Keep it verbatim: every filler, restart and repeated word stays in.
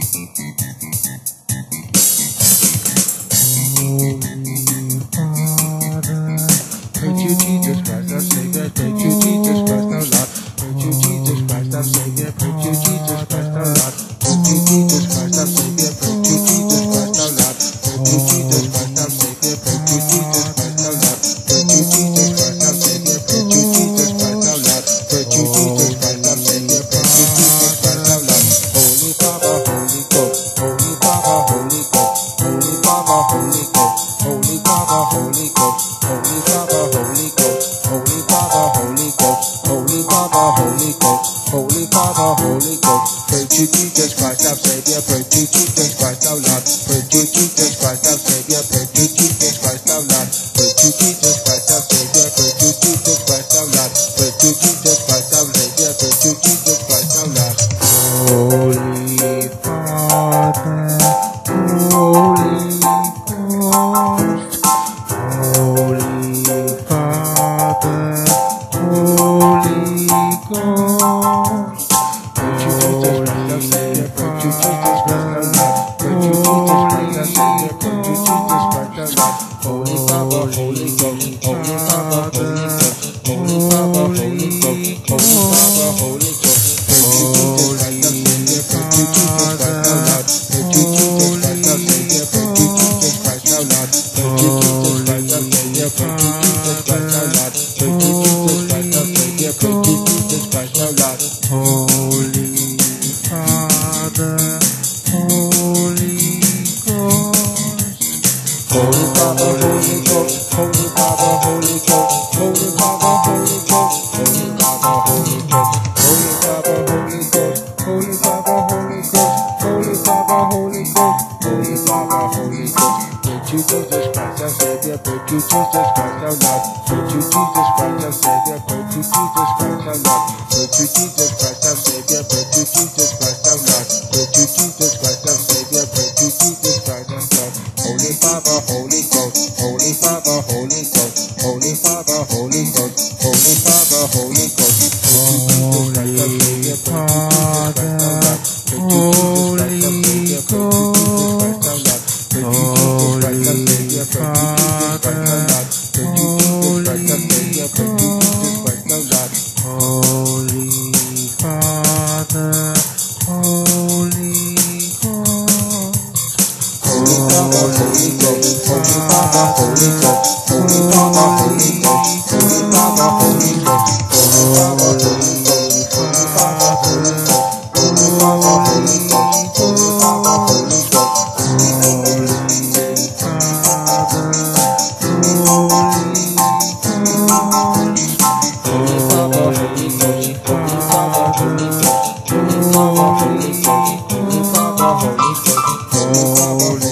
Praise you, Jesus Christ, our Savior. Praise you, Jesus Christ, our Lord. Praise you, Jesus Christ, our Savior. Praise you, Jesus Christ, our Lord. Praise you, Jesus Christ, our Savior. Praise you, Jesus Christ, our Lord. Praise you, Jesus Christ, our Savior. Praise you, Jesus Christ, our Lord. Praise you, Jesus Christ, our Savior. Praise you, Jesus Christ, our Lord. Praise you, Jesus Christ, our Savior. Praise you, Jesus Christ, our Lord. Holy Father, Holy Ghost, Holy Father, Holy Ghost, Holy Father, Holy Ghost, Holy Father, Holy Ghost, Holy Father, Holy Ghost, Holy Father, Holy Ghost, Holy Father, Holy Ghost, Holy Father, Holy Ghost. Praise you, Jesus Christ, our Savior. Praise you, Jesus Christ, our Lord. Praise you, Jesus Christ, our Savior. Praise you, Jesus Christ, our Lord. Praise you, Jesus Christ, our Savior. Praise you, Jesus Christ, our Lord. Praise you, Jesus Christ, our Savior. Praise you, Jesus Christ, our Lord. Holy Father, Holy Ghost, Holy Father, Holy Ghost. Praise you, Jesus Christ, our Savior. Praise you, Jesus Christ, our Lord. Praise you, Jesus Christ, our Savior. Praise you, Jesus Christ, our Lord. Holy Father, Holy Ghost, Holy Father, Holy Ghost, Holy Father, Holy Ghost, Holy Father, Holy Ghost. Praise you, Jesus Christ, our Savior. Praise you, Jesus Christ, our Lord. Praise you, Jesus Christ, our Savior. Praise you, Jesus Christ, our Lord. Praise you, Jesus Christ, our Savior. Praise you, Jesus Christ, our Lord. Praise you, Jesus Christ, our Savior. Praise you, Jesus Christ, our Lord. Holy Father, Holy Ghost, Holy Father, Holy Ghost, Holy Father, Holy Ghost, Holy Father, Holy Ghost, Holy Father, Holy Ghost, Holy Father, Holy Ghost, Holy Father, Holy Ghost, Holy Father, Holy Ghost, Holy Father, Holy Ghost. Praise you, Jesus Christ, our Savior. Praise you, Jesus Christ, our Lord. Praise you, Jesus Christ, our Savior. Praise you, Jesus Christ, our Lord. Praise you, Jesus Christ, our Savior. Praise you, Jesus Christ, our Lord. Praise you, Jesus Christ, our Savior. Praise you, Jesus Christ, our Lord. Holy Father, Holy Ghost, Holy Father, Holy Ghost, Holy Father, Holy Ghost, Holy Father, Holy Ghost. Holy Father, Holy Ghost, Holy Father, Holy Father, Holy Ghost. Holy Father, Holy Ghost, Holy Father, Holy Ghost, Holy Father, Holy Ghost, Holy Father, Holy Ghost, Holy Father, Holy Ghost, Holy Father, Holy Ghost, Holy Father, Holy Ghost, Holy Father, Holy Ghost, Holy Father, Holy Father, Holy Ghost, Holy Father, Holy Ghost, Holy Father, Holy Ghost, Holy Father, Holy Ghost, Holy Father, Holy Ghost, Holy